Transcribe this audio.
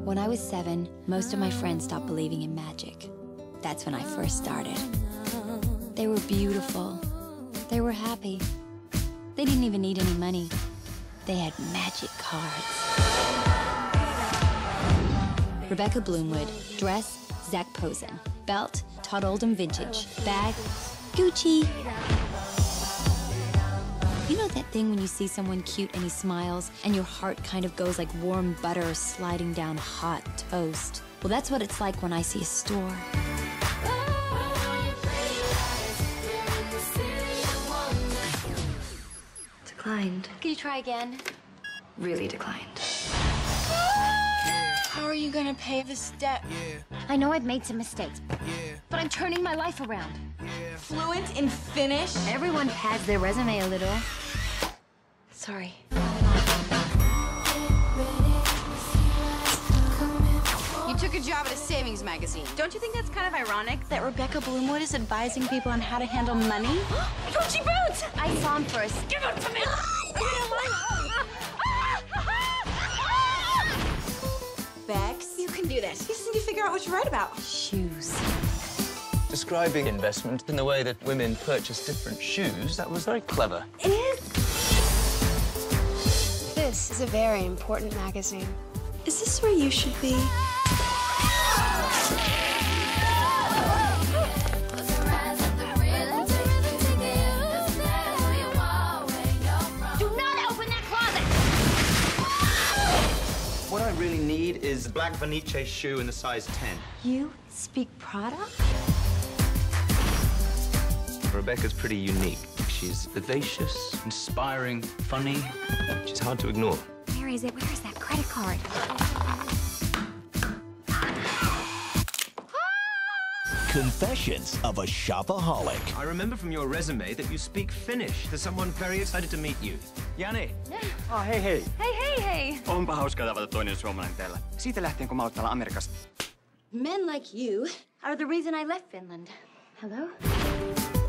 When I was 7, most of my friends stopped believing in magic. That's when I first started. They were beautiful. They were happy. They didn't even need any money. They had magic cards. Rebecca Bloomwood. Dress, Zac Posen. Belt, Todd Oldham Vintage. Bag, Gucci. You know that thing when you see someone cute and he smiles and your heart kind of goes like warm butter sliding down hot toast? Well, that's what it's like when I see a store. Declined. Can you try again? Really declined. How are you gonna pay this debt? I know I've made some mistakes, but I'm turning my life around. Fluent in Finnish? Everyone pads their resume a little. Sorry. You took a job at a savings magazine. Don't you think that's kind of ironic that Rebecca Bloomwood is advising people on how to handle money? Gucci boots! I saw him first. Give them to me! Bex, you can do this. You just need to figure out what you write about. Shoes. Describing investment in the way that women purchase different shoes, that was very clever. It is. This is a very important magazine. Is this where you should be? Do not open that closet! What I really need is a black Vanice shoe in the size 10. You speak Prada? Rebecca's pretty unique. She's vivacious, inspiring, funny. She's hard to ignore. Where is it? Where is that credit card? Confessions of a Shopaholic. I remember from your resume that you speak Finnish. There's someone very excited to meet you. Jani. Ah, hei hei. Hey. Onpa hauskaa tavata toinen suomalainen täällä. Siitä lähtien, kun mä oon täällä Amerikassa. Men like you are the reason I left Finland. Hello?